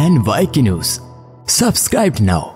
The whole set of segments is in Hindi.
NYK News. Subscribe now.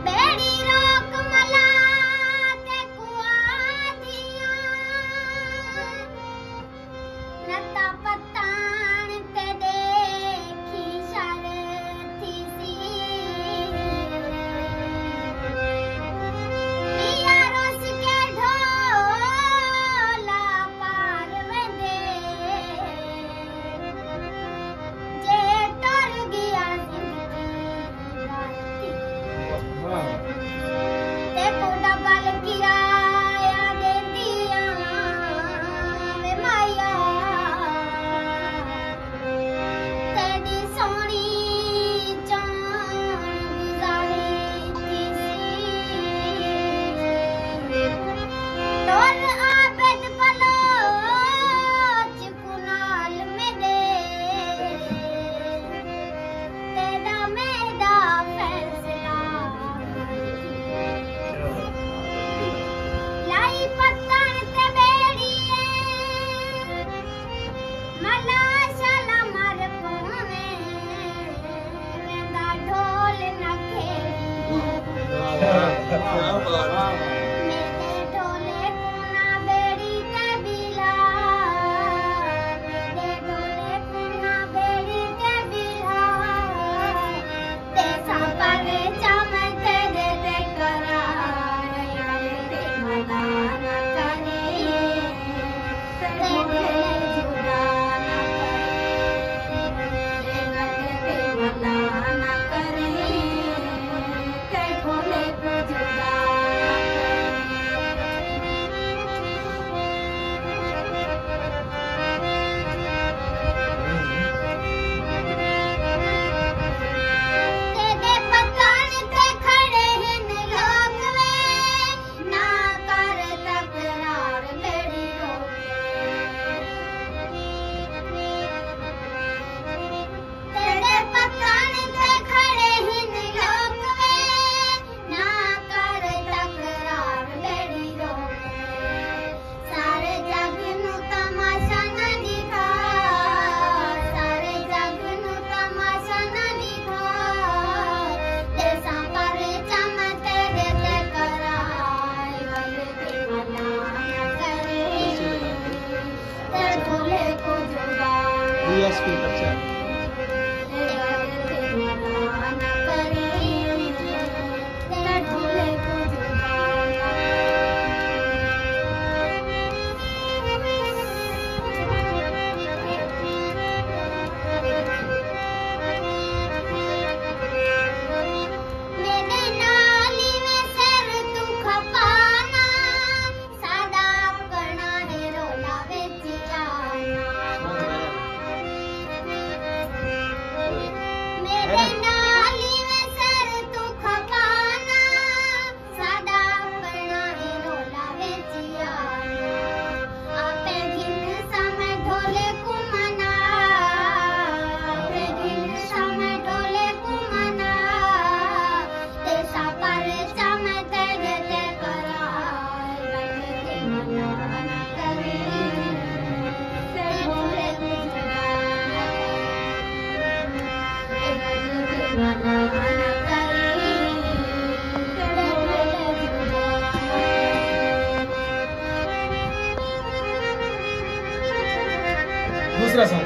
दूसरा सॉन्ग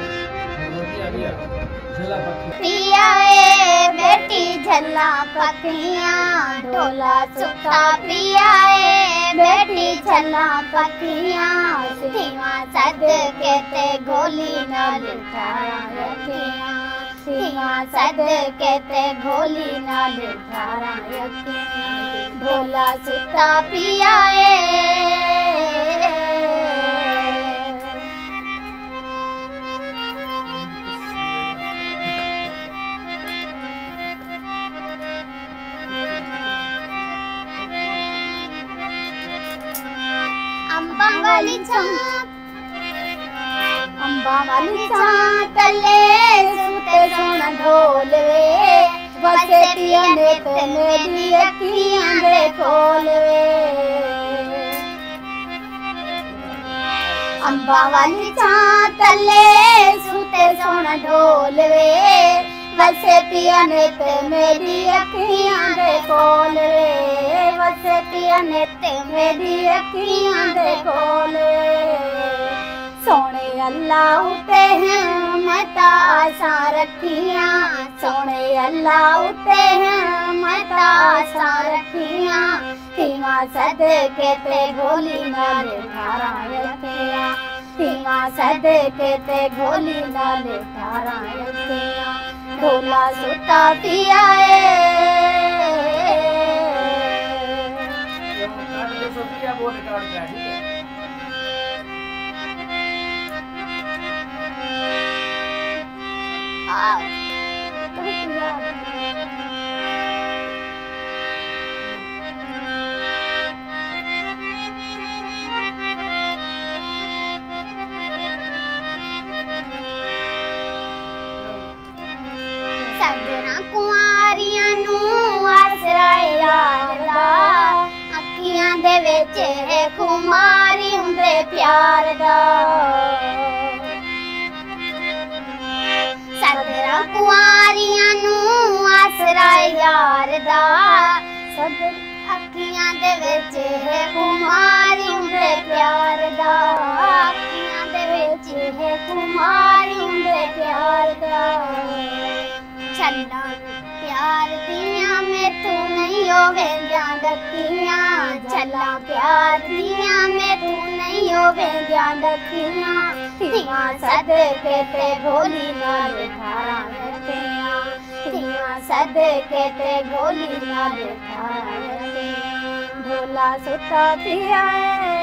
पिया ए बेटी झल्ला पखियां ढोला सुता पिया ए बेटी झल्ला पखियां सीमा सद के ते गोली न लिठाया रखियां सीमा सद के ते गोली न लिठाया रखियां ढोला सुता पिया अम्बा वाली छात ले सुते सोन ढोलवे बसे पियने ते मेरी अखियां दे खोलवे अम्बा वाली छात ले सुते सोन ढोलवे वसे पिया नित मेरी अखियां दे कोल वे वसे पिया नित मेरी अखियां दे कोल सोने अल्लाह उते हैं मता आसा रखियां सोने अल्लाह उते हैं मता आसा रखियां तीमा सदके ते गोली नाल ठारा रखियां तीमा सदके ते गोली नाल ठारा रखियां ढोला सुता पिया सजना कुआरियां नू आसरा यार दा अखियां दे विच खुमारी हुंदे प्यार दा सजना कुआरियां नू आसरा यार दा सब अखियां दे विच खुमारी हुंदे प्यार दा अखियां दे विच खुमारी हुंदे प्यार दा छल्ला प्यार दिया में तू नहीं होवे ध्यान रखियां छल्ला प्यार दिया में तू नहीं होवे ध्यान रखियां तीमा सदके ते गोली नाल ठारा रखियां तीमा सदके ते गोली नाल ठारा रखियां ढोला सुता पिया